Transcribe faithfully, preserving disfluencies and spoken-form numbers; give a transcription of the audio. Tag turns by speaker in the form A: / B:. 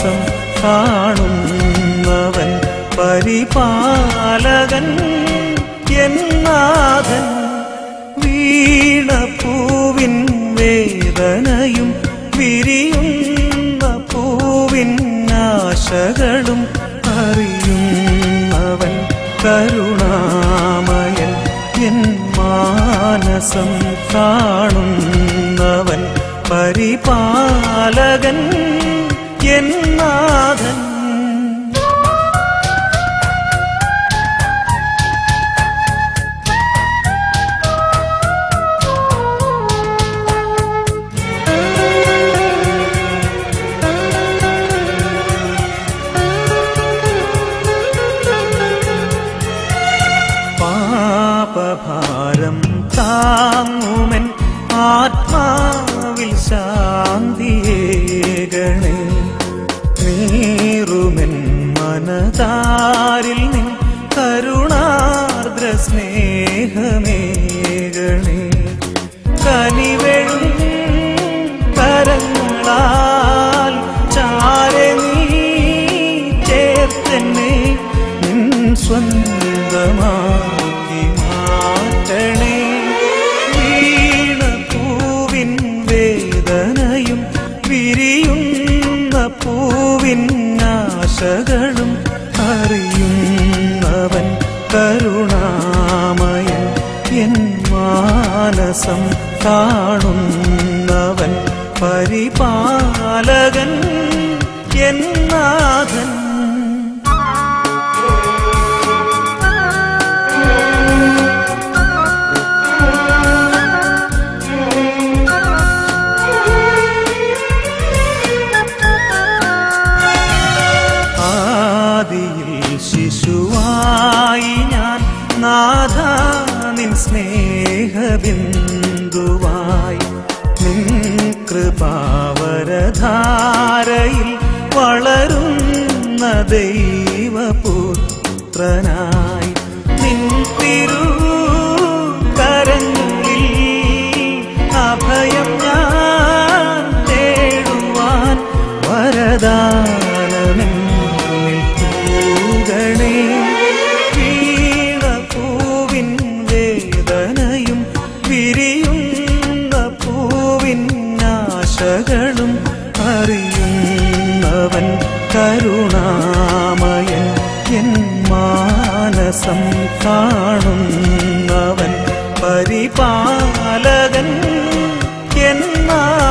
A: മാനസം കാണുന്നവൻ പരിപാലകൻ എന്നാഥൻ. വീണപ്പൂവിൻ വേദനയും വിരിയുന്ന പൂവിൻ ആശകളും അറിയുന്നവൻ കരുണാമയൻ. എൻ മാനസം കാണുന്നവൻ പരിപാലകൻ എന്നാഥൻ. പാപഭാരം താങ്ങുമെൻ ആത്മാവിൽ ശാന്തിയേകണേ. നീറുമെൻ മനതാരിൽ നിൻ കരുണാർദ്ര സ്നേഹമേകണേ. കനിവെഴും കരങ്ങളാൽ ചാരെ നീ ചേർത്തന്നെ നിൻ സ്വന്തമാക്കി മാറ്റണേ. വീണപ്പൂവിൻ വേദനയും വിരിയുന്ന പൂവിൻ ആശകളും അറിയുന്നവൻ കരുണാമയൻ. എൻ മാനസം കാണുന്നവൻ പരിപാലകൻ എന്നാഥൻ. ശിശുവായി ഞാൻ നാഥ നിൻ സ്നേഹബിന്ദുവായി. നിൻ കൃപാവരധാരയിൽ വളരുന്ന ദൈവപുത്രനായി. നിൻ തിരുകരങ്ങളിൽ അഭയം ഞാൻ തേടുവാൻ വരദാനമെൻ ഗണേ. വീണപ്പൂവിൻ വേദനയും വിരിയുന്ന പൂവിൻ ആശകളും അറിയുന്നവൻ കരുണാമയൻ. എൻ മാനസം കാണുന്നവൻ പരിപാലകൻ എന്നാ